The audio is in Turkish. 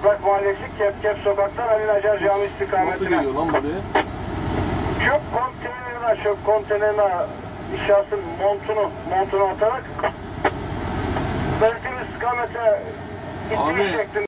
Toprak Mahallesi Kepkep Sokak'tan Ali Nacar Cami Nasıl istikametine. geliyor lan buraya? Çöp konteynerine şahsın montunu atarak belirtili istikamete gittiği Abi. şeklinde.